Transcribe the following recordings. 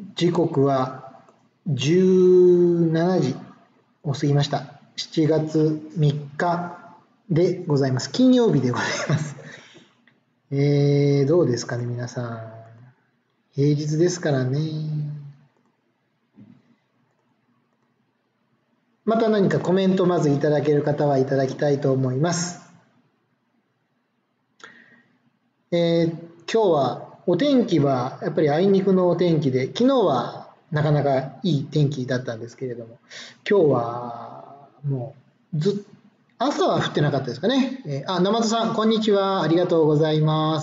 時刻は17時を過ぎました。7月3日でございます。金曜日でございます。どうですかね、皆さん。平日ですからね。また何かコメントまずいただける方はいただきたいと思います。今日はお天気はやっぱりあいにくのお天気で、昨日はなかなかいい天気だったんですけれども、今日はもう朝は降ってなかったですかね。生田さん、こんにちは。ありがとうございます。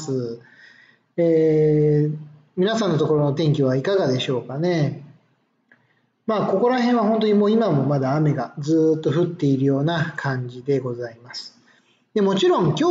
皆さんのところの天気はいかがでしょうかね。まあ、ここら辺は本当にもう今もまだ雨がずっと降っているような感じでございます。でもちろん今日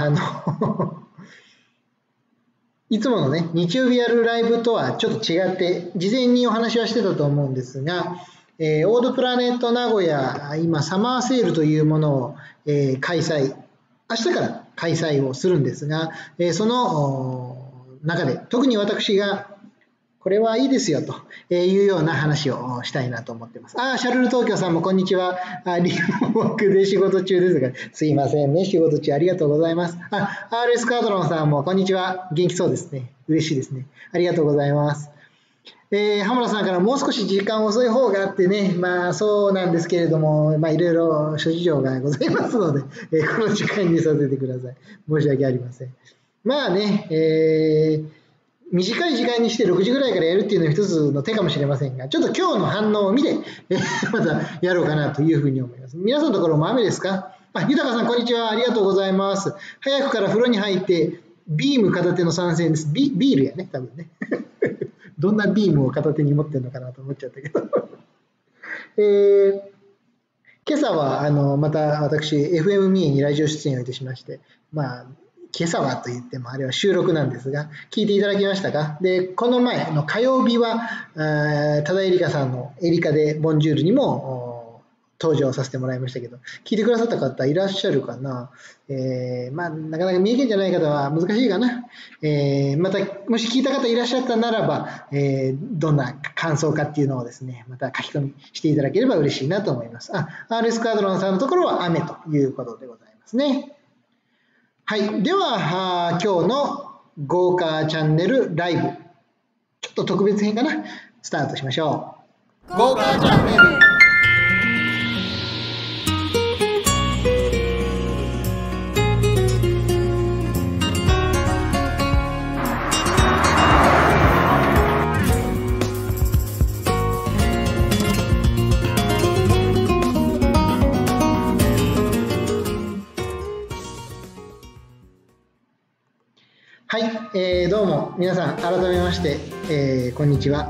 はいつものね、日曜日やるライブとはちょっと違って、事前にお話はしてたと思うんですが、オールプラネット名古屋、今サマーセールというものを、開催、明日から開催をするんですが、その中で特に私がこれはいいですよというような話をしたいなと思っています。シャルル東京さんもこんにちは。リモークで仕事中ですが、すいませんね。仕事中ありがとうございます。RS カードロンさんもこんにちは。元気そうですね。嬉しいですね。ありがとうございます。浜田さんからもう少し時間遅い方があってね、まあそうなんですけれども、まあいろいろ諸事情がございますので、この時間にさせてください。申し訳ありません。まあね、短い時間にして6時ぐらいからやるっていうのは一つの手かもしれませんが、ちょっと今日の反応を見て、またやろうかなというふうに思います。皆さんのところも雨ですか？豊さんこんにちは。ありがとうございます。早くから風呂に入って、ビーム片手の参戦です。ビールやね、多分ね。どんなビームを片手に持ってるのかなと思っちゃったけど。今朝はまた私、FM 三重にラジオ出演をいたしまして、まあ、今朝はと言ってもあれは収録なんですが、聞いていただきましたか？で、この前の火曜日は、多田エリカさんのエリカでボンジュールにも登場させてもらいましたけど、聞いてくださった方いらっしゃるかな？まあ、なかなか三重県じゃない方は難しいかな。また、もし聞いた方いらっしゃったならば、どんな感想かっていうのをですね、また書き込みしていただければ嬉しいなと思います。RS カードロンさんのところは雨ということでございますね。はい。では、今日の豪華チャンネルライブ、ちょっと特別編かな、スタートしましょう。豪華チャンネル。はい、どうも皆さん改めまして、こんにちは。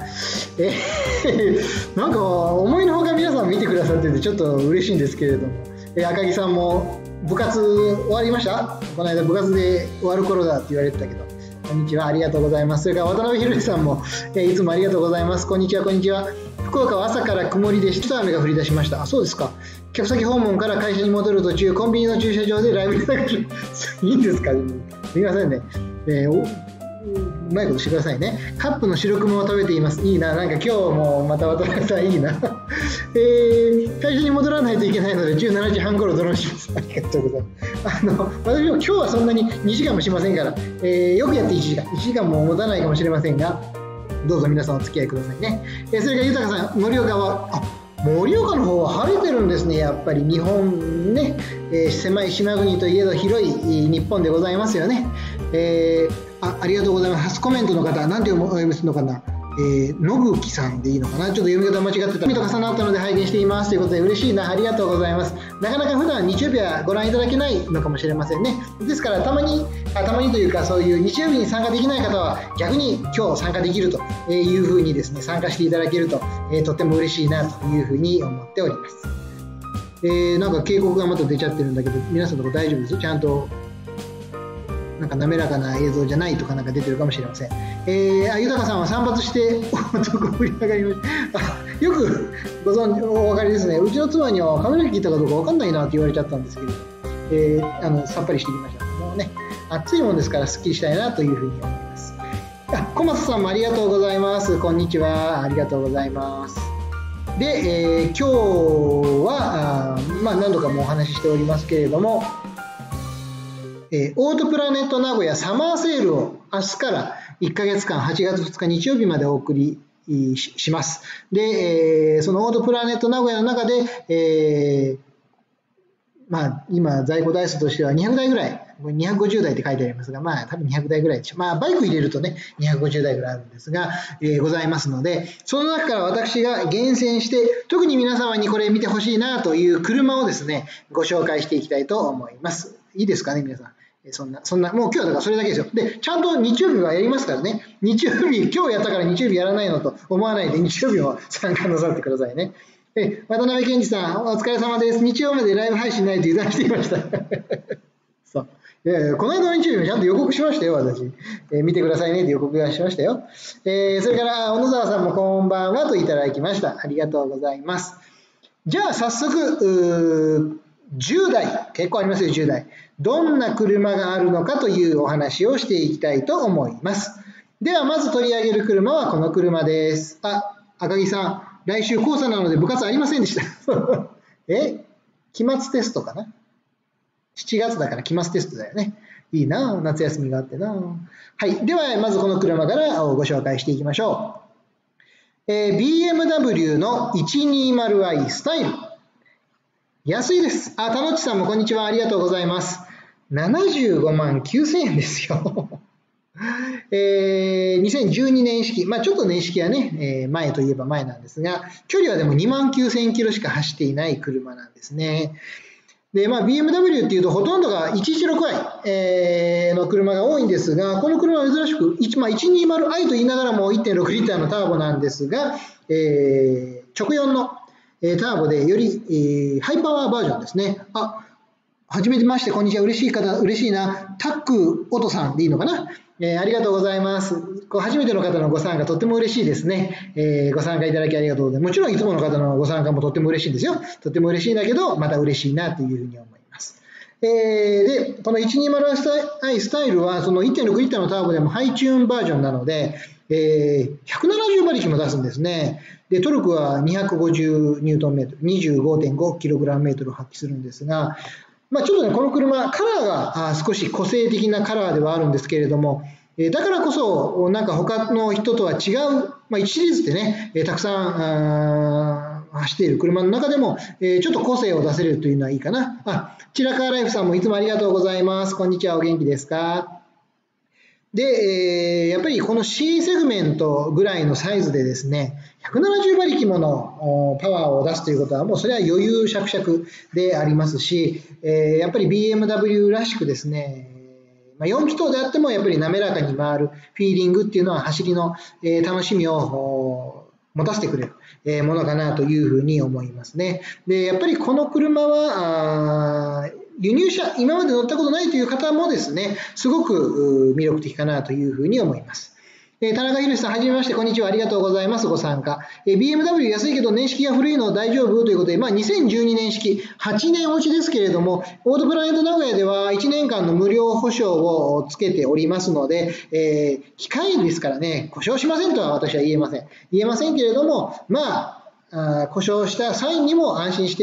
なんか思いのほか皆さん見てくださっててちょっと嬉しいんですけれども、赤木さんも部活終わりました？この間部活で終わる頃だって言われてたけど、こんにちは、ありがとうございます。それから渡辺宏さんも、いつもありがとうございます。こんにちは、こんにちは。福岡は朝から曇りでちょっと雨が降り出しました。そうですか。客先訪問から会社に戻る途中、コンビニの駐車場でライブに流しいいんですか？すみませんね。うまいことしてくださいね。カップの白熊を食べています。いいな。なんか今日もまた渡辺さんいいな。会社に戻らないといけないので17時半頃ドローンします。ありがとうございます。私も今日はそんなに2時間もしませんから、よくやって1時間。1時間も持たないかもしれませんが、どうぞ皆さんお付き合いくださいね。それから豊さん、盛岡は、盛岡の方は晴れてるんですね。やっぱり日本ね、狭い島国といえど広い日本でございますよね。ありがとうございます。初コメントの方、なんてお読みするのかな。のぶきさんでいいのかな。ちょっと読み方間違ってた。と重なったので拝見していますということで嬉しいな。ありがとうございます。なかなか普段日曜日はご覧いただけないのかもしれませんね。ですからたまにというか、そういう日曜日に参加できない方は逆に今日参加できるというふうにですね、参加していただけると、とっても嬉しいなというふうに思っております。なんか警告がまた出ちゃってるんだけど、皆さんのところ大丈夫です？ちゃんとなんか滑らかな映像じゃないとかなんか出てるかもしれません。豊さんは散髪して男盛り上がりました。よくご存知、お分かりですね。うちの妻には髪の毛切ったかどうか分かんないなって言われちゃったんですけど、さっぱりしてきました。もうね、暑いもんですからすっきりしたいなというふうに思います。 小松さんもありがとうございます。こんにちは。ありがとうございます。で、今日は何度かもお話ししておりますけれども、オートプラネット名古屋サマーセールを明日から1ヶ月間、8月2日日曜日までお送りします。で、そのオートプラネット名古屋の中で、今在庫台数としては200台ぐらい、250台って書いてありますが、多分200台ぐらいでしょう。バイク入れるとね、250台ぐらいあるんですが、ございますので、その中から私が厳選して、特に皆様にこれ見てほしいなという車をですね、ご紹介していきたいと思います。いいですかね、皆さん。そんな、もう今日はだからそれだけですよ。で、ちゃんと日曜日はやりますからね。日曜日、今日やったから日曜日やらないのと思わないで、日曜日も参加なさってくださいね。渡辺健二さん、お疲れ様です。日曜までライブ配信ないと油断していました。そう。この間の日曜日もちゃんと予告しましたよ、私。見てくださいねって予告がしましたよ。それから、小野沢さんもこんばんはといただきました。ありがとうございます。じゃあ、早速、10台、結構ありますよ、10台。どんな車があるのかというお話をしていきたいと思います。では、まず取り上げる車はこの車です。赤木さん。来週黄砂なので部活ありませんでした。期末テストかな ?7 月だから期末テストだよね。いいな、夏休みがあってな。はい。では、まずこの車からご紹介していきましょう。BMW の 120i スタイル。安いです。田野地さんもこんにちは。ありがとうございます。75万9000円ですよ。2012年式、ちょっと年式はね、前といえば前なんですが、距離はでも2万9000キロしか走っていない車なんですね。で、BMW っていうとほとんどが 116i の車が多いんですが、この車は珍しく、120i と言いながらも 1.6 リッターのターボなんですが、直4のターボでよりハイパワーバージョンですね。はじめまして、こんにちは。嬉しい方、嬉しいな。タックオトさんでいいのかな。ありがとうございます。初めての方のご参加とっても嬉しいですね。ご参加いただきありがとうございます。もちろんいつもの方のご参加もとっても嬉しいんですよ。とっても嬉しいんだけど、また嬉しいなというふうに思います。で、この 120i スタイルはその 1.6 リッターのターボでもハイチューンバージョンなので、170馬力も出すんですね。で、トルクは250ニュートンメートル、25.5キログラムメートルを発揮するんですが、ちょっとね、この車、カラーが少し個性的なカラーではあるんですけれども、だからこそ、なんか他の人とは違う、1シリーズでね、たくさん走っている車の中でも、ちょっと個性を出せるというのはいいかな。チラカーライフさんもいつもありがとうございます。こんにちは、お元気ですか？で、やっぱりこの C セグメントぐらいのサイズでですね、170馬力ものパワーを出すということは、もうそれは余裕しゃくしゃくでありますし、やっぱり BMW らしくですね、4気筒であってもやっぱり滑らかに回るフィーリングっていうのは走りの楽しみを持たせてくれるものかなというふうに思いますね。で、やっぱりこの車は、輸入車、今まで乗ったことないという方もですね、すごく魅力的かなというふうに思います。田中宏さん、はじめまして、こんにちは。ありがとうございます。ご参加。BMW 安いけど年式が古いの大丈夫ということで、2012年式、8年落ちですけれども、オートプラネット名古屋では1年間の無料保証をつけておりますので、機械ですからね、故障しませんとは私は言えません。言えませんけれども、故障した際にも安心して、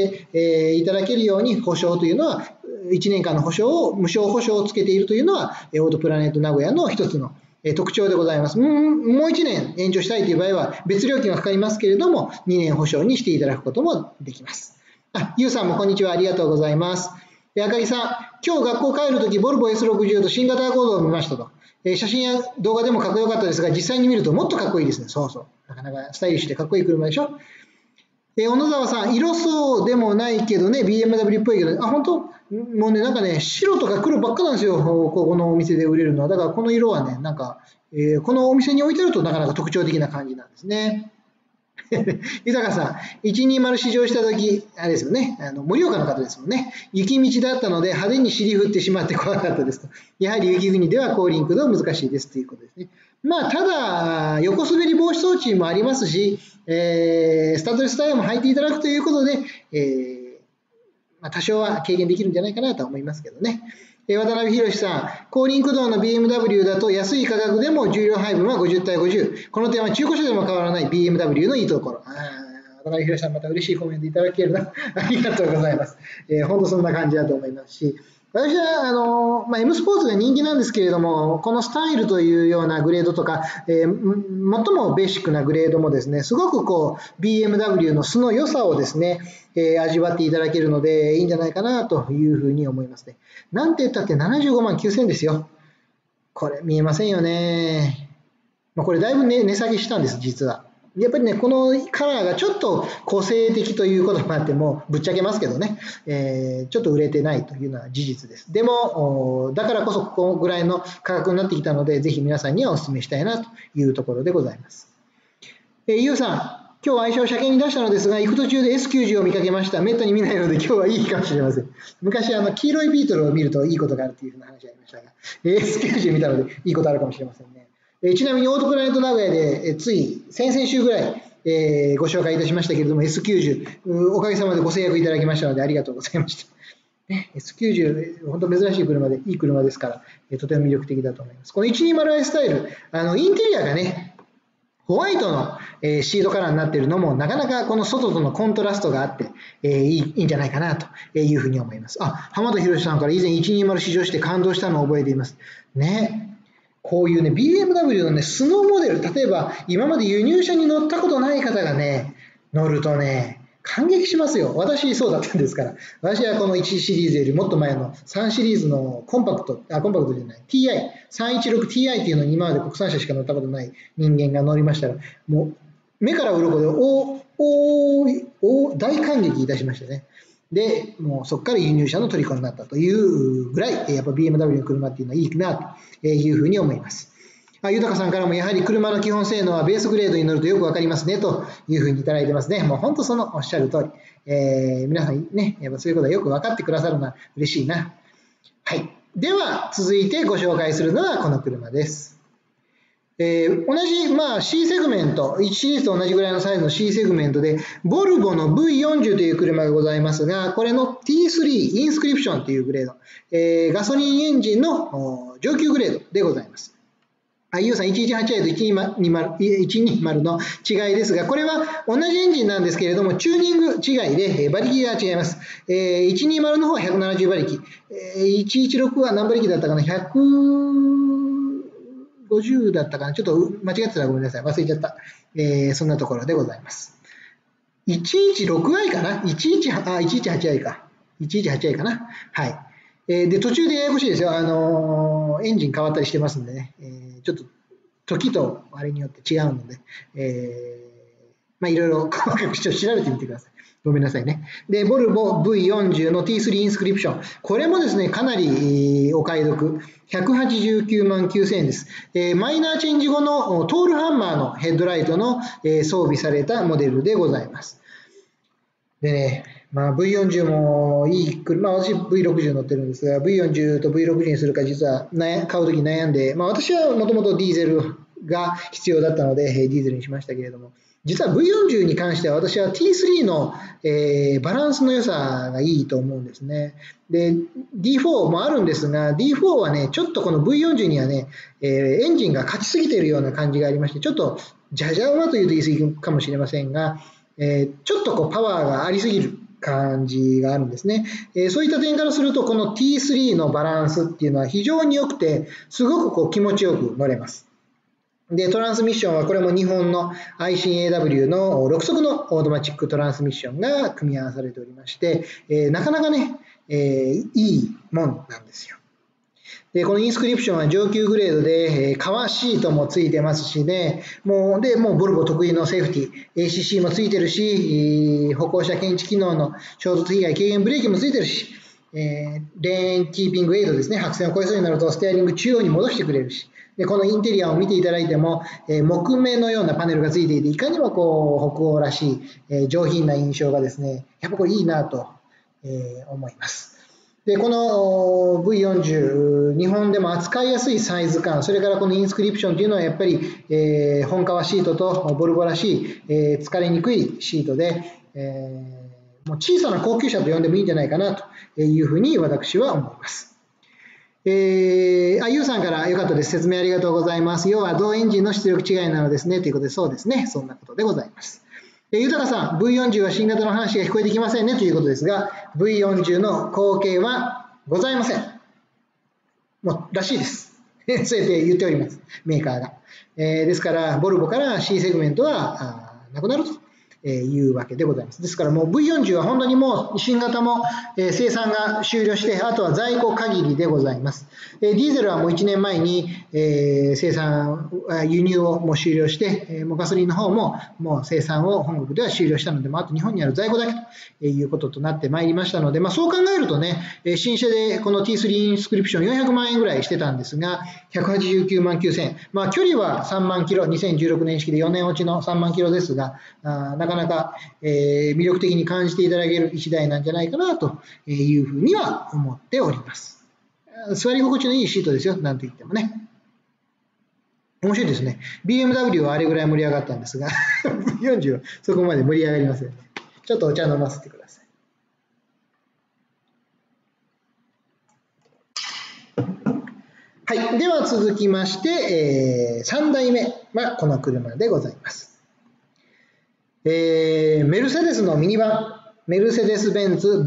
いただけるように保証というのは、1年間の保証を、無償保証をつけているというのは、オートプラネット名古屋の一つの特徴でございます。もう1年延長したいという場合は別料金がかかりますけれども、2年保証にしていただくこともできます。ゆうさんもこんにちは。ありがとうございます。赤木さん、今日学校帰るとき、ボルボ S60 と新型アコードを見ましたと。写真や動画でもかっこよかったですが、実際に見るともっとかっこいいですね。そうそう。なかなかスタイリッシュでかっこいい車でしょ。小野沢さん、色そうでもないけどね、BMW っぽいけど、本当もうね、なんかね、白とか黒ばっかなんですよ、ここのお店で売れるのは。だからこの色はね、なんか、このお店に置いてあるとなかなか特徴的な感じなんですね。豊さん、120試乗したとき、あれですよね、盛岡の方ですもんね。雪道だったので派手に尻振ってしまって怖かったですと。やはり雪国では後輪駆動難しいですということですね。ただ、横滑り防止装置もありますし、スタッドレスタイヤも履いていただくということで、多少は軽減できるんじゃないかなと思いますけどね。 渡辺博さん、後輪駆動の BMW だと安い価格でも重量配分は50対50。この点は中古車でも変わらない BMW のいいところ。渡辺博さん、また嬉しいコメントいただけるな。ありがとうございます。本当そんな感じだと思いますし、私はM スポーツが人気なんですけれども、このスタイルというようなグレードとか、最もベーシックなグレードもですね、すごくBMW の素の良さをですね、味わっていただけるのでいいんじゃないかなというふうに思いますね。なんて言ったって75万9000ですよ。これ見えませんよね。これだいぶ値下げしたんです、実は。やっぱりね、このカラーがちょっと個性的ということもあっても、ぶっちゃけますけどね、ちょっと売れてないというのは事実です。でも、だからこそここぐらいの価格になってきたので、ぜひ皆さんにはお勧めしたいなというところでございます。ゆうさん、今日愛車を車検に出したのですが、行く途中で S90 を見かけました。めったに見ないので今日はいいかもしれません。昔、黄色いビートルを見るといいことがあるというふうな話がありましたが、S90 見たのでいいことあるかもしれませんね。ちなみにオートプラネット名古屋でつい先々週ぐらいご紹介いたしましたけれども S90 おかげさまでご制約いただきましたのでありがとうございました。S90 本当珍しい車でいい車ですからとても魅力的だと思います。この 120i スタイルインテリアがねホワイトのシードカラーになっているのもなかなかこの外とのコントラストがあっていいんじゃないかなというふうに思います。浜田博さんから以前120試乗して感動したのを覚えていますね。こういうね、BMW のね、素のモデル、例えば今まで輸入車に乗ったことない方がね、乗るとね、感激しますよ。私そうだったんですから。私はこの1シリーズよりもっと前の3シリーズのコンパクトじゃない、TI、316Ti っていうのに今まで国産車しか乗ったことない人間が乗りましたら、もう目から鱗で大感激いたしましたね。で、もうそこから輸入車の虜になったというぐらい、やっぱ BMW の車っていうのはいいなというふうに思います。豊さんからもやはり車の基本性能はベースグレードに乗るとよくわかりますねというふうにいただいてますね。もう本当そのおっしゃる通り。皆さんね、やっぱそういうことはよく分かってくださるのは嬉しいな。はい。では続いてご紹介するのはこの車です。同じ、C セグメント、1シリーズと同じぐらいのサイズの C セグメントで、ボルボの V40 という車がございますが、これの T3 インスクリプションというグレード、ガソリンエンジンの上級グレードでございます。ユウさん 118i と120の違いですが、これは同じエンジンなんですけれども、チューニング違いで馬力が違います。120の方は170馬力、116は何馬力だったかな、150だったかな、ちょっと間違ってたらごめんなさい、忘れちゃった。そんなところでございます。116i かな 118i か。118i かな。はい。で、途中でややこしいですよ。エンジン変わったりしてますんでね。ちょっと時とあれによって違うので、いろいろ細かく調べてみてください。ごめんなさいね。で、ボルボ V40 の T3 インスクリプション。これもですね、かなりお買い得。189万9000円です。マイナーチェンジ後のトールハンマーのヘッドライトの装備されたモデルでございます。でね、V40 もいい車、私 V60 乗ってるんですが、V40 と V60 にするか実は買うとき悩んで、私はもともとディーゼルが必要だったので、ディーゼルにしましたけれども、実は V40 に関しては私は T3 の、バランスの良さがいいと思うんですね。で、D4 もあるんですが、D4 はね、ちょっとこの V40 にはね、エンジンが勝ちすぎているような感じがありまして、ちょっとじゃじゃ馬というと言い過ぎかもしれませんが、ちょっとパワーがありすぎる感じがあるんですね。そういった点からすると、この T3 のバランスっていうのは非常に良くて、すごく気持ちよく乗れます。で、トランスミッションはこれも日本の ICAW の6速のオートマチックトランスミッションが組み合わされておりまして、なかなかね、いいもんなんですよ。で、このインスクリプションは上級グレードで、革シートもついてますしね、もうボルボ得意のセーフティー、ACC もついてるし、歩行者検知機能の衝突被害軽減ブレーキもついてるし、レーンキーピングエイドですね、白線を越えそうになるとステアリング中央に戻してくれるし、でこのインテリアを見ていただいても、木目のようなパネルがついていて、いかにも北欧らしい、上品な印象がですね、やっぱこれいいなと、思います。で、この V40、日本でも扱いやすいサイズ感、それからこのインスクリプションというのはやっぱり、本革シートとボルボらしい、疲れにくいシートで、もう小さな高級車と呼んでもいいんじゃないかなというふうに私は思います。 ゆうさんからよかったです。説明ありがとうございます。要は同エンジンの出力違いなのですね。ということで、そうですね。そんなことでございます。豊さん、V40 は新型の話が聞こえてきませんねということですが、V40 の後継はございません。もうらしいです。そうやって言っております。メーカーが。ですから、ボルボから C セグメントはなくなると。いうわけでございます。ですからもう V40 は本当にもう新型も生産が終了して、あとは在庫限りでございます。ディーゼルはもう1年前に生産、輸入をもう終了して、もうガソリンの方ももう生産を本国では終了したので、あと日本にある在庫だけということとなってまいりましたので、そう考えるとね、新車でこの T3 インスクリプション400万円ぐらいしてたんですが、189万9000円。距離は3万キロ、2016年式で4年落ちの3万キロですが、なかなか、魅力的に感じていただける1台なんじゃないかなというふうには思っております。座り心地のいいシートですよ、なんて言ってもね。面白いですね。BMW はあれぐらい盛り上がったんですが、40はそこまで盛り上がりません。ちょっとお茶飲ませてください。はい。では続きまして、3台目はこの車でございます。メルセデスのミニバン、メルセデス・ベンツ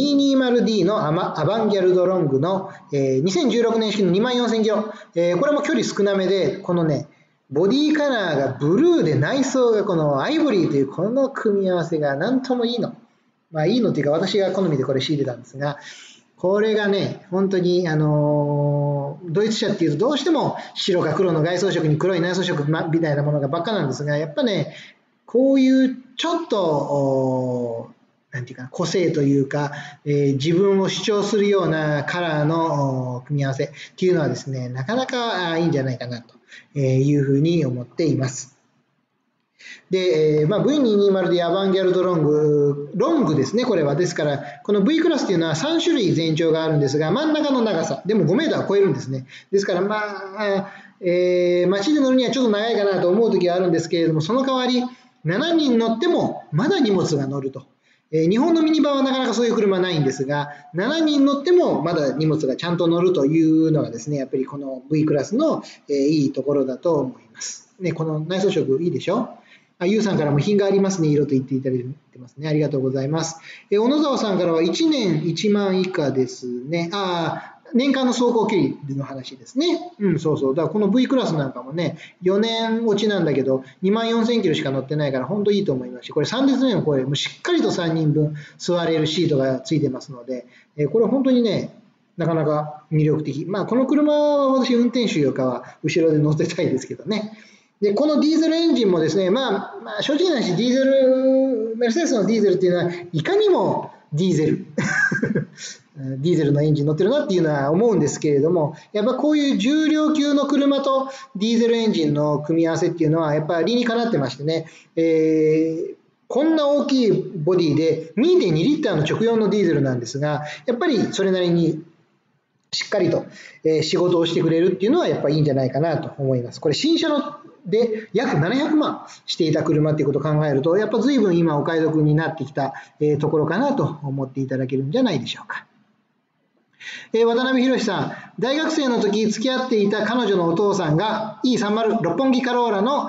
V220D のアバンギャルドロングの、2016年式の24000キロ、これも距離少なめで、このね、ボディカラーがブルーで内装がこのアイボリーというこの組み合わせがなんともいいの。いいのっていうか私が好みでこれ仕入れたんですが、これがね、本当にドイツ車っていうとどうしても白か黒の外装色に黒い内装色みたいなものがばっかなんですが、やっぱね、こういうちょっとなんていうか個性というか、自分を主張するようなカラーの組み合わせっていうのはですね、なかなかいいんじゃないかなというふうに思っています。で、V220 でアバンギャルドロングですね、これは。ですから、この V クラスというのは3種類全長があるんですが、真ん中の長さ、でも5メーターを超えるんですね。ですから、街で乗るにはちょっと長いかなと思うときはあるんですけれども、その代わり、7人乗ってもまだ荷物が乗ると。日本のミニバンはなかなかそういう車ないんですが、7人乗ってもまだ荷物がちゃんと乗るというのがですね、やっぱりこの V クラスのいいところだと思います。ね、この内装色いいでしょ？ゆうさんからも品がありますね、色と言っていただいてますね。ありがとうございます。小野沢さんからは1年1万以下ですね。年間の走行距離の話ですね。そうそう。だからこの V クラスなんかもね、4年落ちなんだけど、24000キロしか乗ってないから、本当いいと思いますし、これ3列目もこれ、しっかりと3人分座れるシートがついてますので、これ本当にね、なかなか魅力的。この車は私運転手よりかは後ろで乗ってたいですけどね。で、このディーゼルエンジンもですね、正直な話、メルセデスのディーゼルっていうのは、いかにもディーゼル。ディーゼルのエンジン乗ってるなっていうのは思うんですけれども、やっぱこういう重量級の車とディーゼルエンジンの組み合わせっていうのは、やっぱり理にかなってましてね、こんな大きいボディで 2.2 リッターの直4のディーゼルなんですが、やっぱりそれなりにしっかりと仕事をしてくれるっていうのはやっぱりいいんじゃないかなと思います。これ新車ので約700万していた車っていうことを考えると、やっぱ随分今お買い得になってきたところかなと思っていただけるんじゃないでしょうか。渡辺博さん、大学生の時付き合っていた彼女のお父さんが E30 六本木カローラの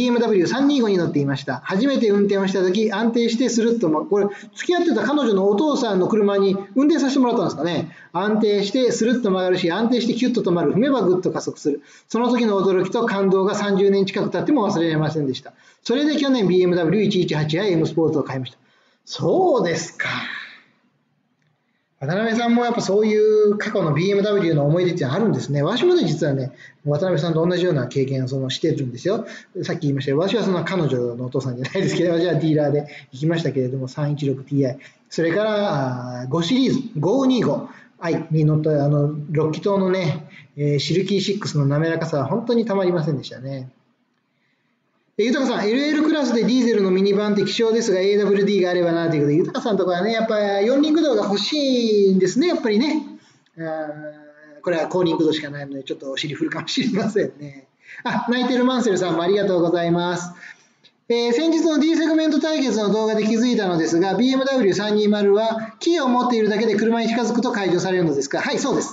BMW325 に乗っていました。初めて運転をした時安定してスルッと、これ付き合ってた彼女のお父さんの車に運転させてもらったんですかね。安定してスルッと曲がるし、安定してキュッと止まる、踏めばグッと加速する。その時の驚きと感動が30年近く経っても忘れられませんでした。それで去年 BMW118i M スポーツを買いました。そうですか。渡辺さんもやっぱそういう過去の BMW の思い出ってあるんですね。私もね、実はね、渡辺さんと同じような経験をしてるんですよ。さっき言いましたよ。私はその彼女のお父さんじゃないですけど、私はディーラーで行きましたけれども、316Ti。それから5シリーズ、525i に乗った6気筒のね、シルキー6の滑らかさは本当にたまりませんでしたね。豊さん、LL クラスでディーゼルのミニバンって希少ですが AWD があればなということで、豊さんとかはね、やっぱり4輪駆動が欲しいんですね、やっぱりね。これは後輪駆動しかないので、ちょっとお尻振るかもしれませんね。泣いてるマンセルさんもありがとうございます。先日の D セグメント対決の動画で気づいたのですが、BMW320 はキーを持っているだけで車に近づくと解除されるのですか？はい、そうです。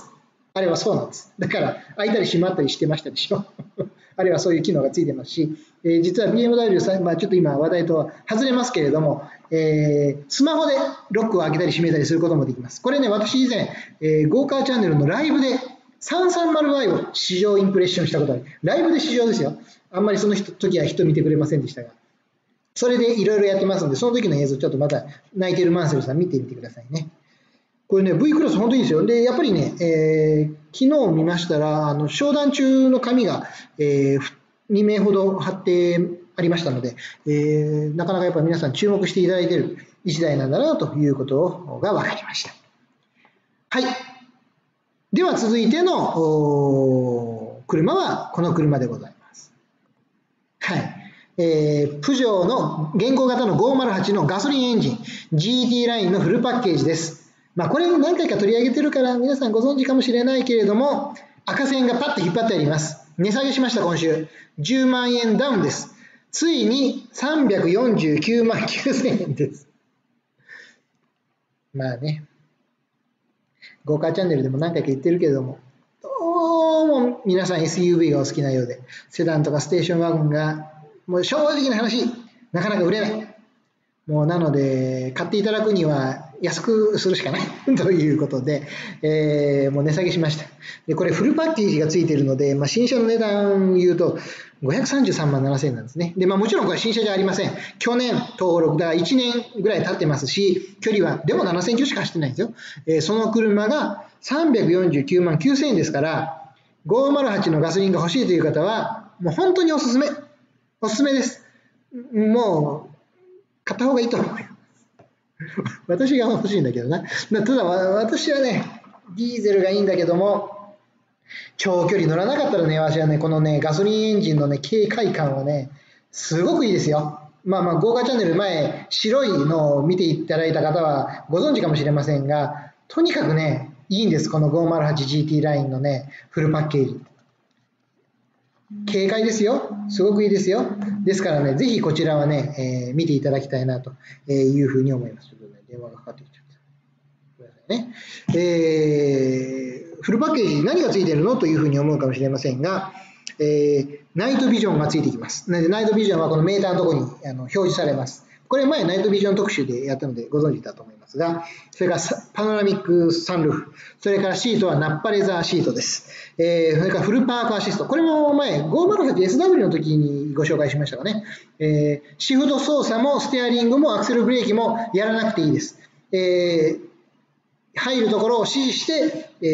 あれはそうなんです。だから開いたり閉まったりしてましたでしょ。あれはそういう機能がついてますし、実は BMW さん、ちょっと今話題とは外れますけれども、スマホでロックを開けたり閉めたりすることもできます。これね、私以前、ゴーカーチャンネルのライブで 330i を試乗インプレッションしたことある。ライブで試乗ですよ。あんまりその時は人見てくれませんでしたが。それでいろいろやってますので、その時の映像ちょっとまた泣いてるマンセルさん見てみてくださいね。これね、V クロス本当にいいですよ。で、やっぱりね、昨日見ましたら、商談中の紙が、2名ほど貼ってありましたので、なかなかやっぱり皆さん注目していただいている一台なんだなということが分かりました。はい。では続いての車はこの車でございます。はい。プジョーの現行型の508のガソリンエンジン GT ラインのフルパッケージです。これ何回か取り上げてるから皆さんご存知かもしれないけれども、赤線がパッと引っ張ってあります。値下げしました、今週。10万円ダウンです。ついに349万9000円です。まあね、ゴーカーチャンネルでも何回か言ってるけれども、どうも皆さん SUV がお好きなようで、セダンとかステーションワゴンが、もう正直な話、なかなか売れない。もうなので、買っていただくには安くするしかないということで、もう値下げしました。で、これフルパッケージがついているので、新車の値段を言うと533万7000円なんですね。で、もちろんこれ新車じゃありません。去年登録、だから1年ぐらい経ってますし、距離はでも7000キロしか走ってないんですよ。その車が349万9000円ですから、508のガソリンが欲しいという方は、もう本当におすすめ。おすすめです。もう、買った方がいいと思うよ。私が欲しいんだけどな。ただ私はね、ディーゼルがいいんだけども、長距離乗らなかったらね、私はね、このね、ガソリンエンジンのね、軽快感はね、すごくいいですよ。ゴーカーチャンネル前、白いのを見ていただいた方はご存知かもしれませんが、とにかくね、いいんです。この 508GT ラインのね、フルパッケージ。軽快ですよ。すごくいいですよ。ですからね、ぜひこちらはね、見ていただきたいなというふうに思います。ちょっとね、電話がかかってきちゃった。ごめんなさいね。フルパッケージ何がついているのというふうに思うかもしれませんが、ナイトビジョンがついてきます。ナイトビジョンはこのメーターのところに表示されます。これ前ナイトビジョン特集でやったのでご存知だと思いますが、それからパノラミックサンルーフ、それからシートはナッパレザーシートです。それからフルパークアシスト、これも前 508SW の時にご紹介しましたがね、シフト操作もステアリングもアクセルブレーキもやらなくていいです。入るところを指示して、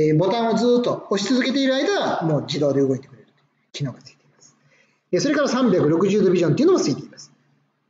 ボタンをずっと押し続けている間はもう自動で動いてくれる機能がついています。それから360度ビジョンというのもついています。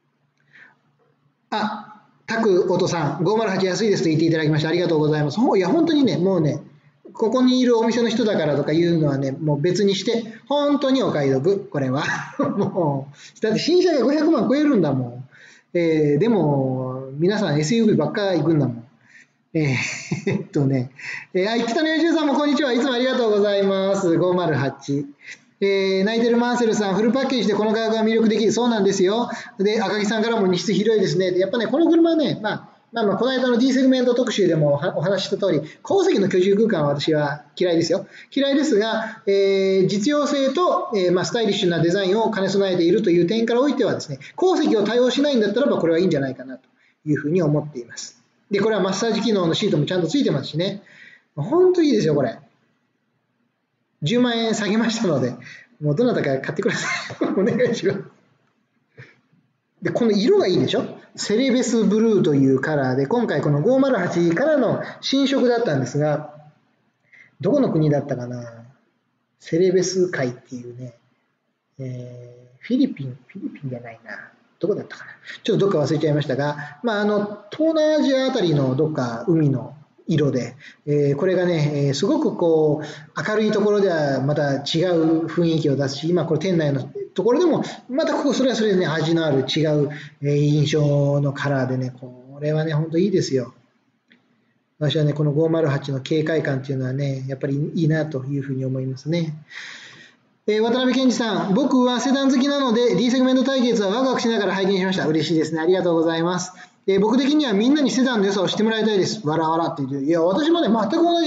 タクオトさん、508安いですと言っていただきましてありがとうございます。いや、本当にね、もうね、ここにいるお店の人だからとかいうのはね、もう別にして、本当にお買い得、これは。もう、だって新車が500万超えるんだもん。でも、皆さん SUV ばっか行くんだもん。北野由さんもこんにちは。いつもありがとうございます。508。泣いてるマンセルさん、フルパッケージでこの価格が魅力的。そうなんですよ。で、赤木さんからも荷室広いですね。やっぱね、この車ね、この間の D セグメント特集でもお話しした通り、後席の居住空間は私は嫌いですよ。嫌いですが、実用性と、スタイリッシュなデザインを兼ね備えているという点からおいてはですね、後席を対応しないんだったらばこれはいいんじゃないかなというふうに思っています。で、これはマッサージ機能のシートもちゃんとついてますしね。本当いいですよ、これ。10万円下げましたので、もうどなたか買ってください。お願いします。で、この色がいいでしょ？セレベスブルーというカラーで、今回この508からの新色だったんですが、どこの国だったかな？セレベス海っていうね、フィリピンじゃないな。どこだったかな？ちょっとどっか忘れちゃいましたが、東南アジアあたりのどっか海の色で、これがね、すごくこう明るいところではまた違う雰囲気を出すし、今これ店内のところでもまたそれはそれでね、味のある違う印象のカラーでね、これはね、本当いいですよ。私はね、この508の軽快感っていうのはね、やっぱりいいなというふうに思いますね。渡辺健二さん、僕はセダン好きなので D セグメント対決はワクワクしながら拝見しました。嬉しいですね。ありがとうございます。僕的にはみんなにセダンの良さを知ってもらいたいです。わらわらって言って、いや、私もね、全く同じ。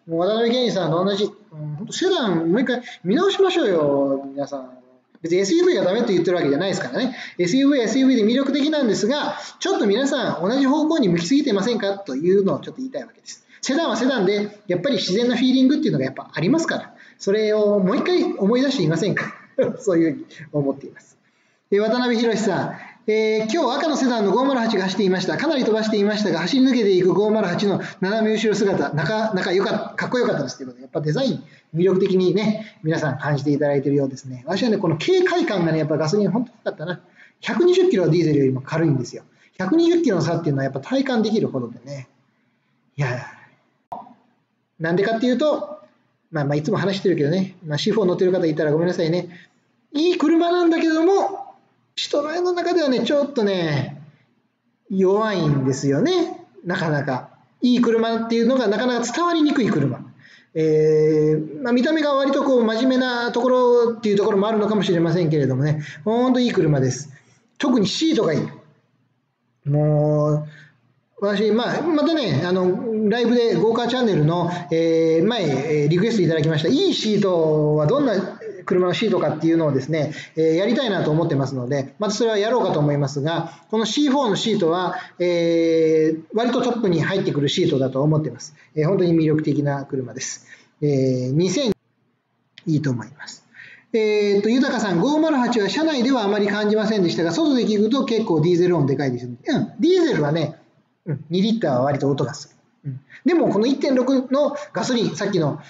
もう渡辺謙さんと同じ、本当セダンもう一回見直しましょうよ、皆さん。別に SUV がダメと言ってるわけじゃないですからね。SUV は SUV で魅力的なんですが、ちょっと皆さん同じ方向に向きすぎてませんかというのをちょっと言いたいわけです。セダンはセダンで、やっぱり自然なフィーリングっていうのがやっぱありますから、それをもう一回思い出していませんかそういうふうに思っています。渡辺博さん、今日赤のセダンの508が走っていました。かなり飛ばしていましたが、走り抜けていく508の斜め後ろ姿、なかなかかっこよかったですということで、やっぱデザイン、魅力的にね、皆さん感じていただいているようですね。私はね、この軽快感がね、やっぱガソリン本当に良かったな。120キロはディーゼルよりも軽いんですよ。120キロの差っていうのはやっぱ体感できるほどでね。いや、なんでかっていうと、いつも話してるけどね、C4 乗ってる方いたらごめんなさいね。いい車なんだけども、シトロエンの中ではね、ちょっとね、弱いんですよね。なかなか。いい車っていうのがなかなか伝わりにくい車。見た目が割とこう真面目なところっていうところもあるのかもしれませんけれどもね、ほんといい車です。特にシートがいい。もう、私、またね、ライブでゴーカーチャンネルの、前、リクエストいただきました。いいシートはどんな車のシートかっていうのをですね、やりたいなと思ってますので、またそれはやろうかと思いますが、この C4 のシートは、割とトップに入ってくるシートだと思っています。本当に魅力的な車です。2000いいと思います。豊さん、508は車内ではあまり感じませんでしたが、外で聞くと結構ディーゼル音でかいですよね。ディーゼルはね、2リッターは割と音がする。でもこの 1.6 のガソリン、さっきの、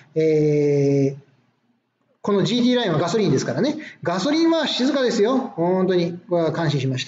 この GT ラインはガソリンですからね。ガソリンは静かですよ。本当に。これは感心しました。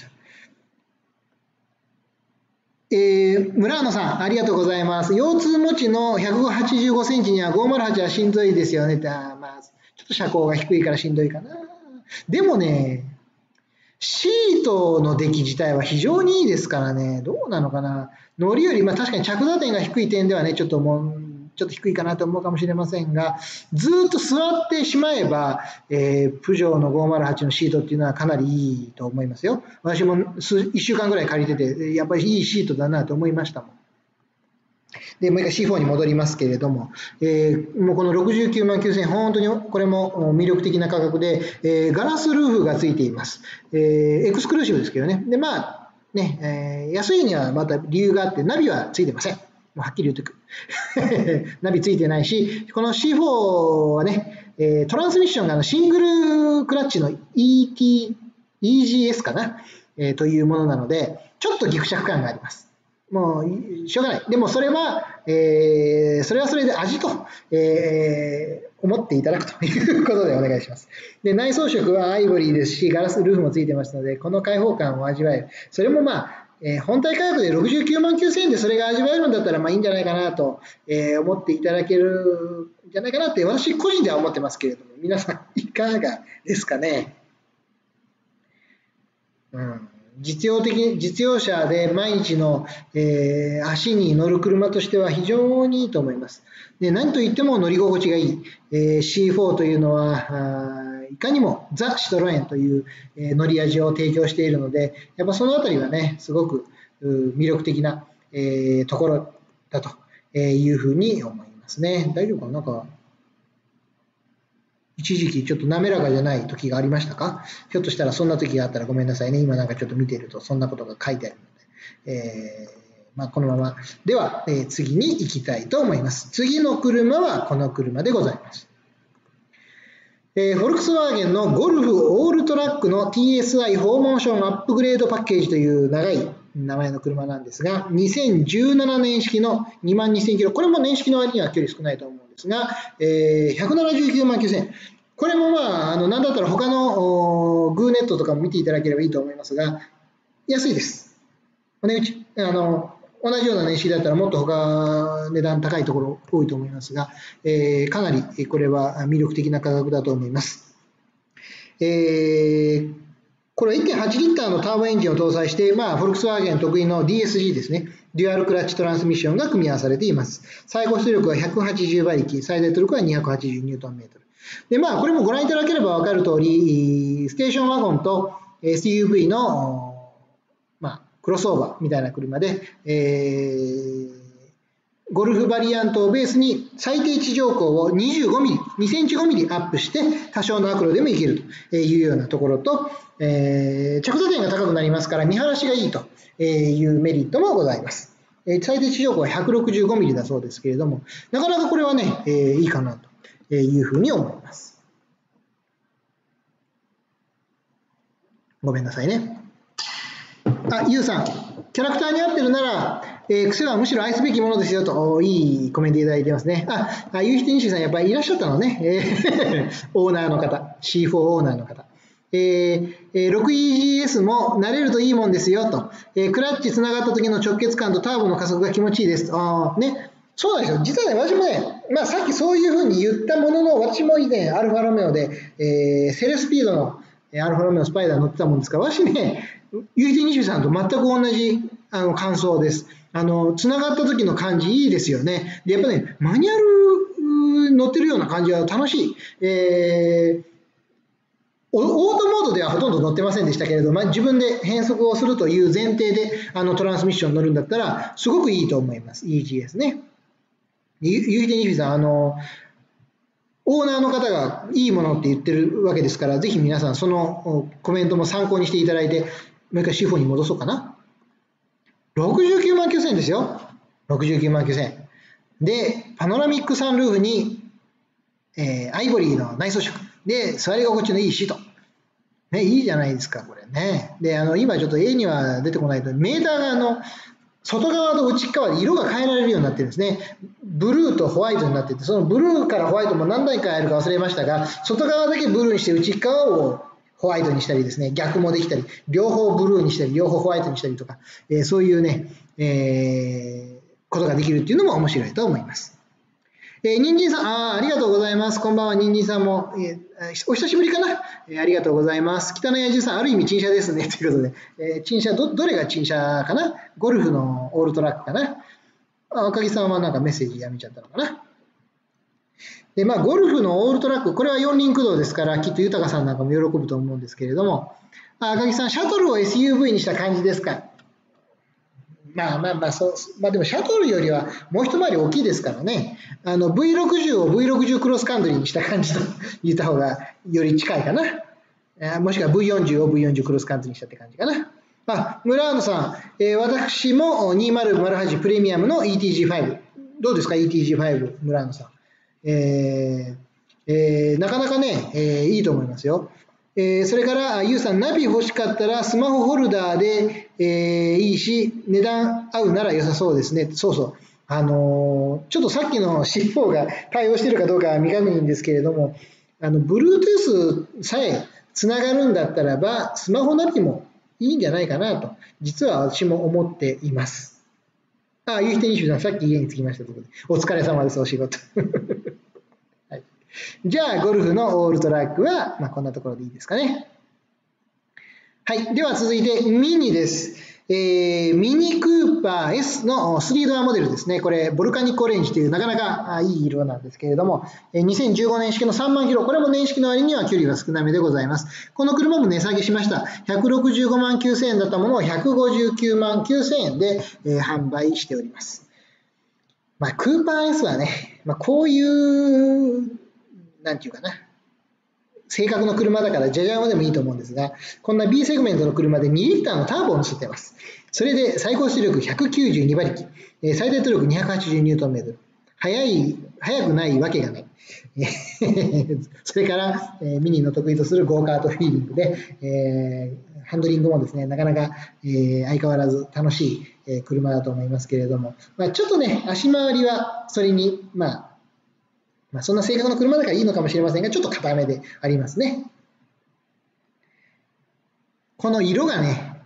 村野さん、ありがとうございます。腰痛持ちの185センチには508はしんどいですよねって。ちょっと車高が低いからしんどいかな。でもね、シートの出来自体は非常にいいですからね、どうなのかな。乗りより、確かに着座点が低い点ではね、ちょっと低いかなと思うかもしれませんが、ずっと座ってしまえば、プジョーの508のシートっていうのはかなりいいと思いますよ。私も1週間ぐらい借りてて、やっぱりいいシートだなと思いましたもん。で、もう一回 C4 に戻りますけれども、もうこの69万9000円、本当にこれも魅力的な価格で、ガラスルーフがついています。エクスクルーシブですけどね。で、安いにはまた理由があって、ナビはついてません。もうはっきり言ってく。ナビついてないし、この C4 はね、トランスミッションがシングルクラッチの EGS かな、というものなので、ちょっとギクシャク感があります。もうしょうがない。でもそれは、それはそれで味と、思っていただくということでお願いします。で、内装飾はアイボリーですし、ガラスルーフもついてますので、この開放感を味わえる。それも本体価格で69万9000円でそれが味わえるんだったらいいんじゃないかなと、思っていただけるんじゃないかなって私個人では思ってますけれども、皆さんいかがですかね。実用車で毎日の、足に乗る車としては非常にいいと思います。で、何といっても乗り心地がいい。C4 というのはいかにもザ・シトロエンという、乗り味を提供しているので、やっぱそのあたりはね、すごく魅力的な、ところだというふうに思いますね。大丈夫かな？なんか一時期ちょっと滑らかじゃない時がありましたか？ひょっとしたらそんな時があったらごめんなさいね。今なんかちょっと見ているとそんなことが書いてあるので、このままでは、次に行きたいと思います。次の車はこの車でございます。フォルクスワーゲンのゴルフオールトラックの TSI 4モーションアップグレードパッケージという長い名前の車なんですが、2017年式の22000キロ、これも年式の割には距離少ないと思うんですが、179万9000円。これもなんだったら他のグーネットとかも見ていただければいいと思いますが、安いです。お値打ち。同じような年式だったらもっと他値段高いところ多いと思いますが、かなりこれは魅力的な価格だと思います。これは 1.8 リッターのターボエンジンを搭載して、フォルクスワーゲン得意の DSG ですね。デュアルクラッチトランスミッションが組み合わされています。最高出力は180馬力、最大トルクは280ニュートンメートル。で、これもご覧いただければ分かる通り、ステーションワゴンと SUV の、クロスオーバーみたいな車で、 ゴルフバリアントをベースに最低地上高を25ミリ、2センチ5ミリアップして多少のアクロでもいけるというようなところと、着座点が高くなりますから見晴らしがいいというメリットもございます。最低地上高は165ミリだそうですけれども、なかなかこれはね、いいかなというふうに思います。ごめんなさいね。ゆうさん、キャラクターに合ってるなら、癖はむしろ愛すべきものですよと、いいコメントいただいてますね。ゆうひてにしさん、やっぱりいらっしゃったのね。オーナーの方、C4 オーナーの方。6EGS も慣れるといいもんですよと。クラッチつながった時の直結感とターボの加速が気持ちいいですと。ね。そうなんですよ。実はね、私もね、さっきそういうふうに言ったものの、私も以前、アルファロメオで、セレスピードのアルファロメオスパイダー乗ってたもんですから、私ね、ゆうひてにしさんと全く同じ感想です。つながった時の感じいいですよね。で、やっぱね、マニュアル乗ってるような感じは楽しい。オートモードではほとんど乗ってませんでしたけれど、自分で変速をするという前提でトランスミッション乗るんだったら、すごくいいと思います。EGS ね。ゆうひてにしさん、オーナーの方がいいものって言ってるわけですから、ぜひ皆さんそのコメントも参考にしていただいて、もう一回 C4 に戻そうかな。69万9000円ですよ。69万9000円。で、パノラミックサンルーフに、アイボリーの内装色。で、座り心地のいいシート。ね、いいじゃないですか、これね。で、今ちょっと絵には出てこないと、メーターが外側と内側で色が変えられるようになってるんですね。ブルーとホワイトになってて、そのブルーからホワイトも何台かやるか忘れましたが、外側だけブルーにして内側をホワイトにしたりですね、逆もできたり、両方ブルーにしたり、両方ホワイトにしたりとか、そういうね、ことができるっていうのも面白いと思います。人参さん、ありがとうございます。こんばんは、人参さんも、お久しぶりかな、ありがとうございます。北野野獣さん、ある意味陳謝ですね。ということで、陳謝、どれが陳謝かな、ゴルフのオールトラックかな、赤木さんはなんかメッセージやめちゃったのかな。で、ゴルフのオールトラック、これは四輪駆動ですから、きっと豊さんなんかも喜ぶと思うんですけれども、赤木さん、シャトルを SUV にした感じですか。でもシャトルよりはもう一回り大きいですからね。V60 を V60 クロスカントリーにした感じと言った方がより近いかな。もしくは V40 を V40 クロスカントリーにしたって感じかな。村野さん、私も2008プレミアムの ETG5。どうですか ETG5、村野さん。なかなかね、いいと思いますよ。それから、ゆうさん、ナビ欲しかったらスマホホルダーで、いいし、値段合うなら良さそうですね。そうそう。ちょっとさっきの C4 が対応しているかどうかは未確認ですけれども、Bluetooth さえつながるんだったらば、スマホナビもいいんじゃないかなと、実は私も思っています。ゆうひてにしゅさん、さっき家に着きましたということで、お疲れ様です、お仕事。はい、じゃあ、ゴルフのオールトラックは、こんなところでいいですかね。はい。では続いて、ミニです。ミニクーパー S の3ドアモデルですね。これ、ボルカニックオレンジというなかなかいい色なんですけれども、2015年式の3万キロ、これも年式の割には距離は少なめでございます。この車も値下げしました。165万9000円だったものを159万9000円で販売しております。クーパー S はね、こういう、なんていうかな、性格の車だからジャジャ馬でもいいと思うんですが、こんな B セグメントの車で2リッターのターボを乗せています。それで最高出力192馬力、最大トルク280ニュートンメートル。速くないわけがない。それから、ミニの得意とするゴーカートフィーリングで、ハンドリングもですね、なかなか、相変わらず楽しい、車だと思いますけれども、ちょっとね、足回りはそれに、そんな性格の車だからいいのかもしれませんが、ちょっと硬めでありますね。この色がね、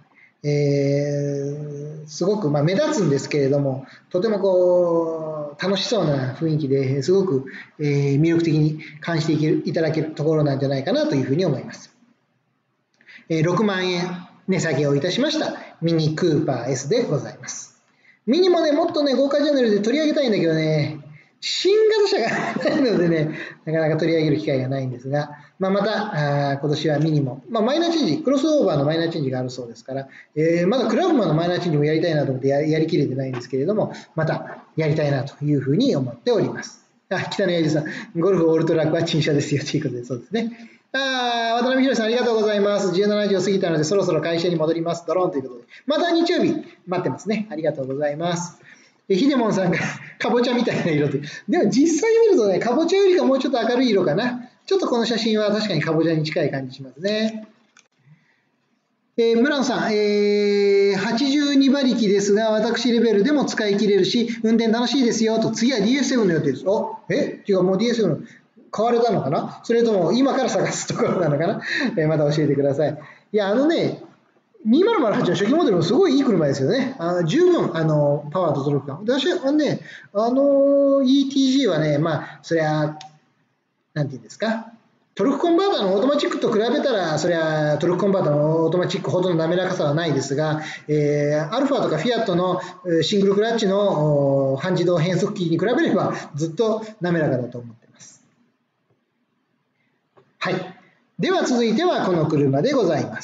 すごく目立つんですけれども、とてもこう楽しそうな雰囲気ですごく魅力的に感じていただけるところなんじゃないかなというふうに思います。6万円値下げをいたしましたミニクーパー S でございます。ミニもね、もっとね、豪華チャンネルで取り上げたいんだけどね、 新型車がないのでね、なかなか取り上げる機会がないんですが、また今年はミニも、マイナーチェンジ、クロスオーバーのマイナーチェンジがあるそうですから、まだクラブマンのマイナーチェンジもやりたいなと思ってやりきれてないんですけれども、またやりたいなというふうに思っております。北野英二さん、ゴルフオールトラックは陳謝ですよということで、そうですね。渡辺博さん、ありがとうございます。17時を過ぎたので、そろそろ会社に戻ります。ドローンということで、また日曜日待ってますね。ありがとうございます。ひでもんさんがかぼちゃみたいな色で、でも実際見るとね、かぼちゃよりかもうちょっと明るい色かな。ちょっとこの写真は確かにかぼちゃに近い感じしますね。村野さん、82馬力ですが、私レベルでも使い切れるし、運転楽しいですよと、次は DS7 の予定です。違う、もう DS7 買われたのかな、それとも今から探すところなのかな、また教えてください。いや、2008の初期モデルもすごいいい車ですよね。十分パワーとトルク感。私はね、ETG はね、それは、なんていうんですか、トルクコンバーターのオートマチックと比べたら、それはトルクコンバーターのオートマチックほどの滑らかさはないですが、アルファとかフィアットのシングルクラッチの半自動変速機に比べれば、ずっと滑らかだと思っています。はい。では続いてはこの車でございます。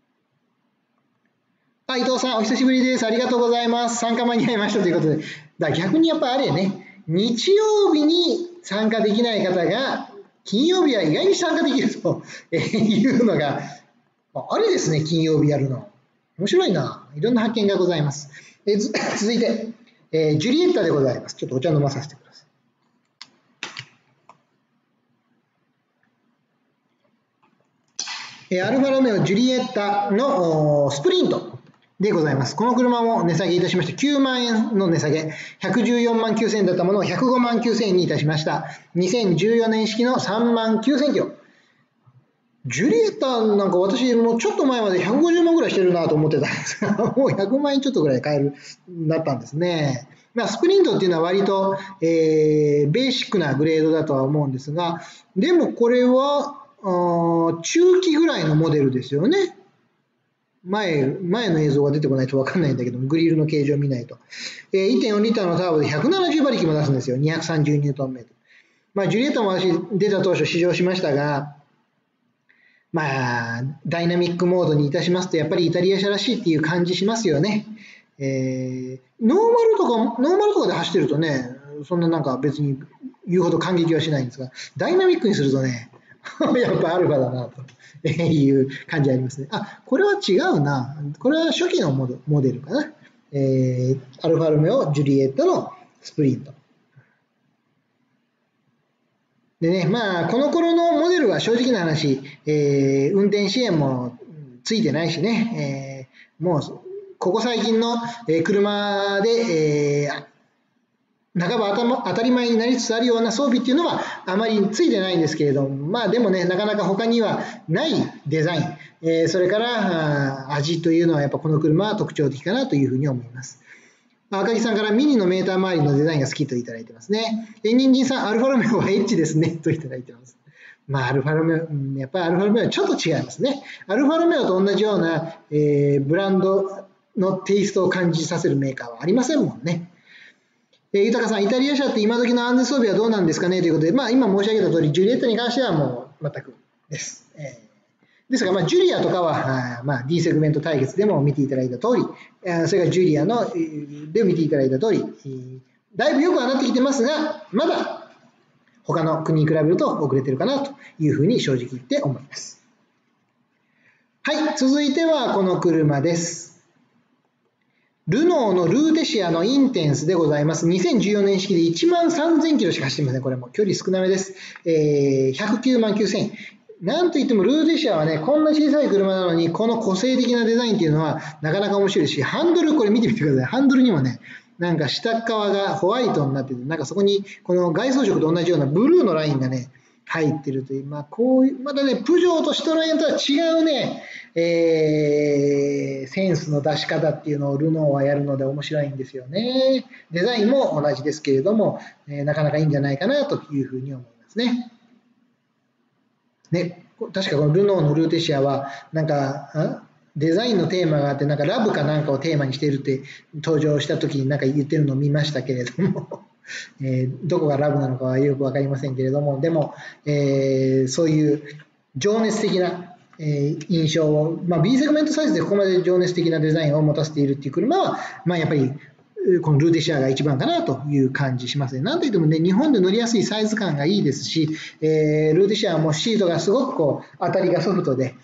伊藤さん、お久しぶりです。ありがとうございます。参加間に合いましたということで。逆にやっぱあれやね、日曜日に参加できない方が、金曜日は意外に参加できるというのが、あれですね、金曜日やるの。面白いな。いろんな発見がございます。続いて、ジュリエッタでございます。ちょっとお茶飲まさせてください。アルファロメオジュリエッタのスプリントでございます。この車も値下げいたしまして、9万円の値下げ、114万9000円だったものを105万9000円にいたしました。2014年式の3万9000キロ。ジュリエッタなんか私もうちょっと前まで150万ぐらいしてるなと思ってたんですが、もう100万円ちょっとぐらい買えるなったんですね。スプリントっていうのは割と、ベーシックなグレードだとは思うんですが、でもこれは中期ぐらいのモデルですよね。前の映像が出てこないと分かんないんだけども、グリルの形状を見ないと。1.4 リッターのターボで170馬力も出すんですよ。230ニュートンメートル。ジュリエットも私出た当初試乗しましたが、ダイナミックモードにいたしますと、やっぱりイタリア車らしいっていう感じしますよね。ノーマルとかで走ってるとね、そんななんか別に言うほど感激はしないんですが、ダイナミックにするとね、やっぱアルファだなという感じありますね。これは違うな。これは初期のモデルかな。アルファロメオジュリエットのスプリント。でね、この頃のモデルは正直な話、運転支援もついてないしね、もうここ最近の車で、半ば当たり前になりつつあるような装備っていうのはあまりついてないんですけれども、でもね、なかなか他にはないデザイン、それから味というのはやっぱこの車は特徴的かなというふうに思います。赤木さんからミニのメーター周りのデザインが好きといただいてますね。ニンジンさん、アルファロメオはエッチですねといただいてます。アルファロメオ、やっぱりアルファロメオはちょっと違いますね。アルファロメオと同じような、ブランドのテイストを感じさせるメーカーはありませんもんね。豊さん、イタリア車って今時の安全装備はどうなんですかねということで、今申し上げた通り、ジュリエットに関してはもう全くです。ですが、ジュリアとかは、D セグメント対決でも見ていただいた通り、それからジュリアので見ていただいた通り、だいぶ良くはなってきてますが、まだ他の国に比べると遅れてるかなというふうに正直言って思います。はい、続いてはこの車です。ルノーのルーテシアのインテンスでございます。2014年式で1万3000キロしか走っていません。これも距離少なめです。109万9000円。なんといってもルーテシアはね、こんな小さい車なのに、この個性的なデザインっていうのはなかなか面白いし、ハンドル、これ見てみてください。ハンドルにもね、なんか下側がホワイトになってて、なんかそこにこの外装色と同じようなブルーのラインがね、入ってるという、こういう、またね、プジョーとシトロエンとは違うね、センスの出し方っていうのをルノーはやるので面白いんですよね。デザインも同じですけれども、なかなかいいんじゃないかなというふうに思いますね。ね、確かこのルノーのルーテシアは、なんか、デザインのテーマがあって、なんかラブかなんかをテーマにしているって登場した時になんか言ってるのを見ましたけれども、 どこがラブなのかはよく分かりませんけれども、でも、そういう情熱的な印象を、B セグメントサイズでここまで情熱的なデザインを持たせているっていう車は、やっぱりこのルーテシアが一番かなという感じしますね。なんといってもね、日本で乗りやすいサイズ感がいいですし、ルーテシアもシートがすごくこう当たりがソフトで、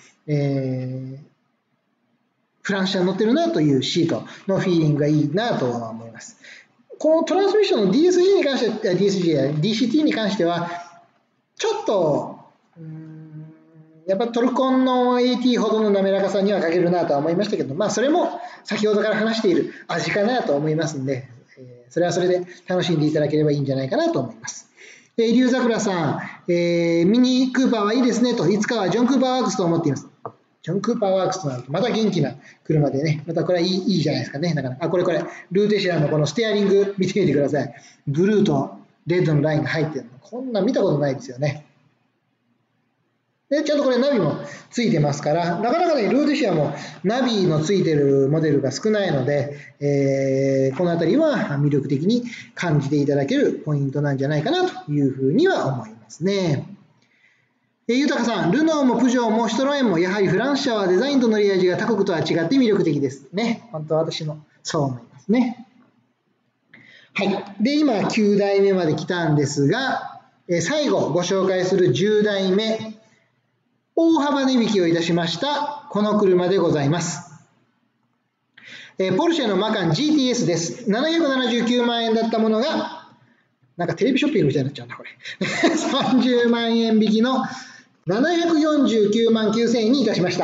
フランス車に乗ってるなというシートのフィーリングがいいなと思います。このトランスミッションの DSG に関して、DSG や DCT に関しては、ちょっと、やっぱトルコンの AT ほどの滑らかさには欠けるなとは思いましたけど、それも先ほどから話している味かなと思いますので、それはそれで楽しんでいただければいいんじゃないかなと思います。龍桜さん、ミニクーパーはいいですねと、いつかはジョン・クーパーワークスと思っています。ジョン・クーパーワークスとなるとまた元気な車でね、またこれはいいじゃないですかね。だからこれルーテシアのこのステアリング見てみてください。ブルーとレッドのラインが入ってるの、こんな見たことないですよね。でちゃんとこれナビもついてますから、なかなかね、ルーテシアもナビのついてるモデルが少ないので、このあたりは魅力的に感じていただけるポイントなんじゃないかなというふうには思いますね。豊さん、ルノーもプジョーもシトロエンもやはりフランス車はデザインと乗り味が他国とは違って魅力的ですね。本当私もそう思いますね。はい。で、今9代目まで来たんですが、最後ご紹介する10代目、大幅値引きをいたしましたこの車でございます。ポルシェのマカン GTS です。779万円だったものが、なんかテレビショッピングみたいになっちゃうんだこれ。30万円引きの749万9000円にいたしました。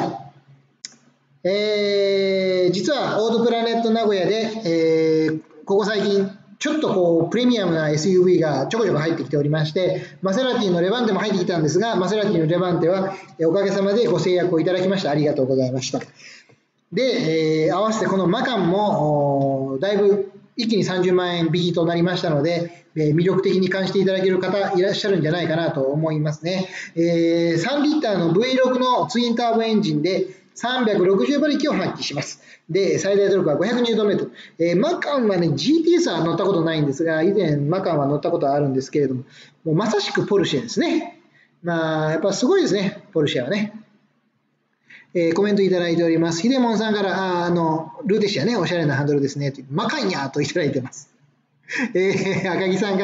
実はオートプラネット名古屋で、ここ最近ちょっとこうプレミアムな SUV がちょこちょこ入ってきておりまして、マセラティのレバンテも入ってきたんですが、マセラティのレバンテはおかげさまでご制約をいただきました。ありがとうございました。で、合わせてこのマカンもだいぶ一気に30万円引きとなりましたので、魅力的に感じていただける方いらっしゃるんじゃないかなと思いますね。3リッターの V6 のツインターボエンジンで360馬力を発揮します。で、最大トルクは500ニュートンメートル。マカンはね、GTS は乗ったことないんですが、以前マカンは乗ったことはあるんですけれども、もうまさしくポルシェですね。やっぱすごいですね、ポルシェはね。コメントいただいております。ヒデモンさんから、ルーテシアね、おしゃれなハンドルですね。マカンやといただいてます。赤木さんから、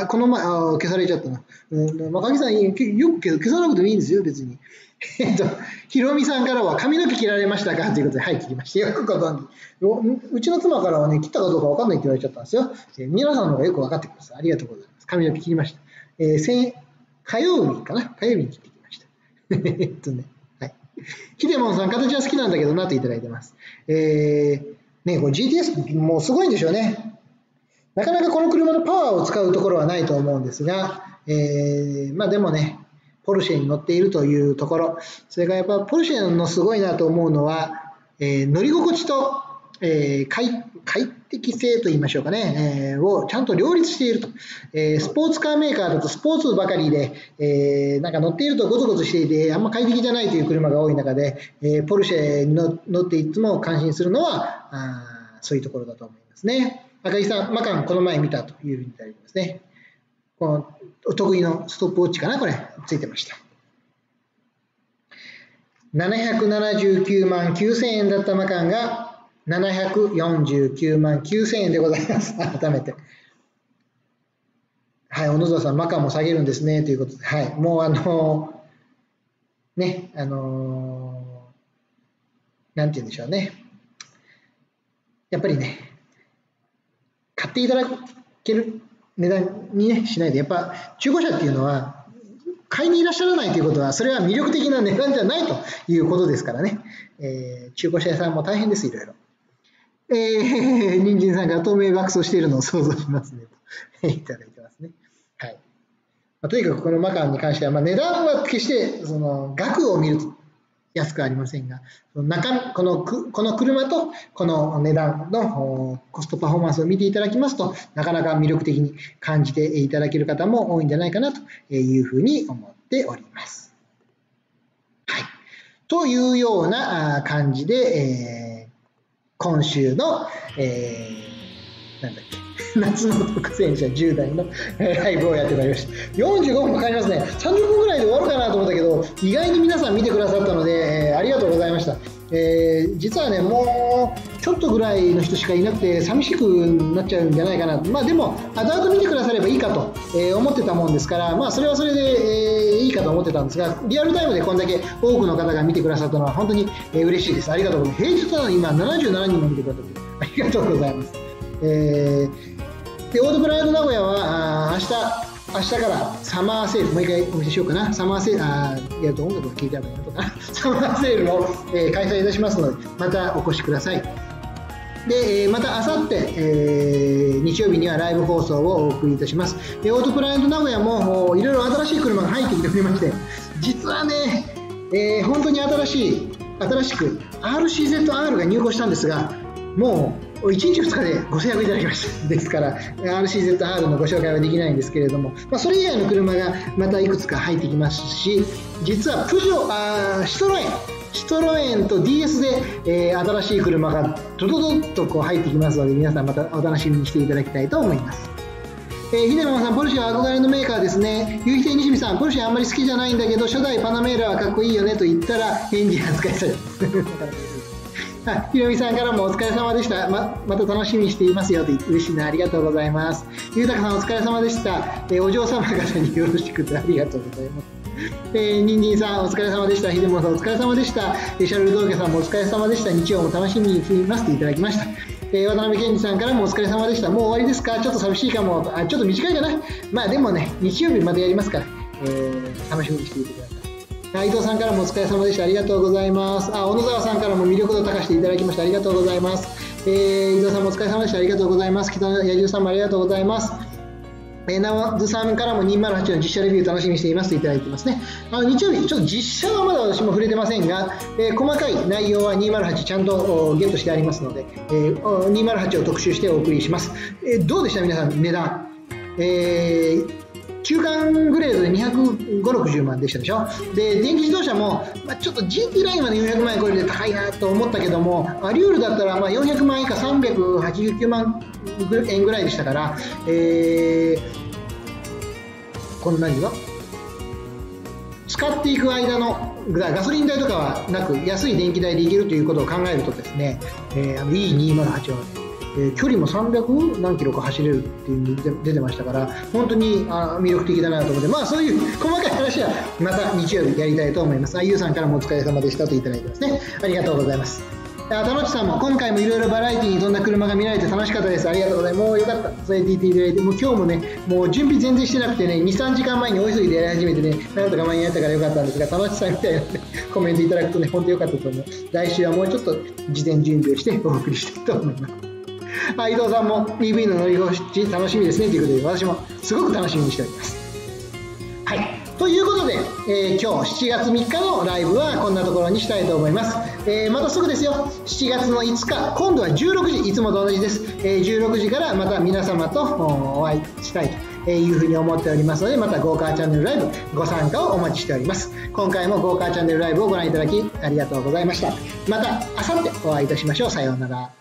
この前、消されちゃったな。赤木さん、よく消さなくてもいいんですよ、別に。ひろみさんからは、髪の毛切られましたかということで、はい、切りました。よくご存知。うちの妻からはね、切ったかどうか分かんないって言われちゃったんですよ。皆さんの方がよく分かってください。ありがとうございます。髪の毛切りました。火曜日かな火曜日に切ってきました。はい。ヒデモンさん、形は好きなんだけどなといただいてます。これ GTS もうすごいんでしょうね。なかなかこの車のパワーを使うところはないと思うんですが、でもね、ポルシェに乗っているというところ、それからやっぱポルシェのすごいなと思うのは、乗り心地と、快適性と言いましょうかね、をちゃんと両立していると。スポーツカーメーカーだとスポーツばかりで、なんか乗っているとゴツゴツしていてあんま快適じゃないという車が多い中で、ポルシェに乗っていつも感心するのはそういうところだと思いますね。赤木さん、マカンこの前見たというふうにいただいてますね。このお得意のストップウォッチかな、これ、ついてました。779万9000円だったマカンが749万9000円でございます。改めて。はい、小野沢さん、マカンも下げるんですね、ということで。はい、もうね、なんて言うんでしょうね。やっぱりね、買っていただける値段に、ね、しないで、やっぱ中古車っていうのは買いにいらっしゃらないということは、それは魅力的な値段じゃないということですからね。中古車屋さんも大変です、いろいろ。人参さんが透明爆走しているのを想像しますねといただいてますね。はい。とにかくこのマカンに関しては、値段は決してその額を見ると安くありませんが、この車とこの値段のコストパフォーマンスを見ていただきますと、なかなか魅力的に感じていただける方も多いんじゃないかなというふうに思っております。はい。というような感じで、今週の、 なんだっけ、夏の特選者10代のライブをやってまいりました。45分かかりますね。30分ぐらいで終わるかなと思ったけど、意外に皆さん見てくださったので、ありがとうございました。実はね、もうちょっとぐらいの人しかいなくて寂しくなっちゃうんじゃないかな。まあでも後々見てくださればいいかと、思ってたもんですから、まあそれはそれで、いいかと思ってたんですが、リアルタイムでこんだけ多くの方が見てくださったのは本当に、嬉しいです。ありがとうございます。平日なのに今77人も見てくださってありがとうございます。でオートプライド名古屋は明日からサマーセール、もう一回お見せしようかな。サマーセール、やると音楽を聴いてあるのかな。サマーセールを、開催いたしますので、またお越しください。で、またあさって、日曜日にはライブ放送をお送りいたします。オートプライド名古屋もいろいろ新しい車が入ってきておりまして、実はね、本当に新しく RCZR が入庫したんですが、もう1日2日でご制約いただきました。ですから RCZR のご紹介はできないんですけれども、それ以外の車がまたいくつか入ってきますし、実はシトロエンと DS で、新しい車がドドドッとこう入ってきますので、皆さんまたお楽しみにしていただきたいと思います。秀野さん、ポルシェは憧れのメーカーですね。ゆうひて西見さん、ポルシェあんまり好きじゃないんだけど初代パナメーラはかっこいいよねと言ったらエンジン扱いされた。ひろみさんからもお疲れ様でした。また楽しみにしていますよと嬉しいな。ありがとうございます。ゆうたかさんお疲れ様でした。お嬢様方によろしくとありがとうございます。にんじんさんお疲れ様でした。ひでもさんお疲れ様でした。シャルル・ドーケさんもお疲れ様でした。日曜も楽しみにしていますといただきました。渡辺健二さんからもお疲れ様でした。もう終わりですか。ちょっと寂しいかも。ちょっと短いかな。まあでもね、日曜日またやりますから、楽しみにしていてください。伊藤さんからもお疲れ様でした。ありがとうございます。小野沢さんからも魅力度高していただきました。ありがとうございます。伊藤さんもお疲れ様でした。ありがとうございます。北野野獣さんもありがとうございます。なずさんからも208の実写レビュー楽しみにしていますといただいてますね。日曜日、ちょっと実写はまだ私も触れてませんが、細かい内容は208ちゃんとゲットしてありますので、208を特集してお送りします。どうでした皆さん、値段。中間グレードで250、60万でしたでしょ。で、電気自動車も、ちょっと GT ラインまで400万円超えて高いなと思ったけども、アリュールだったら400万円以下389万円ぐらいでしたから、こんなには使っていく間のガソリン代とかはなく安い電気代でいけるということを考えるとですね、E208 は距離も300何キロか走れるっていうの出てましたから、本当に魅力的だなと思って、そういう細かい話はまた日曜日やりたいと思います。ゆうさんからもお疲れ様でしたといただいてますね。ありがとうございます。田之内さんも今回もいろいろバラエティに富んだ車が見られて楽しかったです。ありがとうございます。もうよかった。そうやって言っていただいて、もう今日もね、もう準備全然してなくてね、2、3時間前にお急ぎでやり始めてね、なんとか間に合ったからよかったんですが、田之内さんみたいな、ね、コメントいただくとね、本当よかったと思います。来週はもうちょっと事前準備をしてお送りしたいと思います。伊藤さんも EV の乗り心地楽しみですねということで、私もすごく楽しみにしております。はい。ということで、今日7月3日のライブはこんなところにしたいと思います。またすぐですよ。7月の5日、今度は16時、いつもと同じです。16時からまた皆様とお会いしたいというふうに思っておりますので、またゴーカーチャンネルライブご参加をお待ちしております。今回もゴーカーチャンネルライブをご覧いただきありがとうございました。また明後日お会いいたしましょう。さようなら。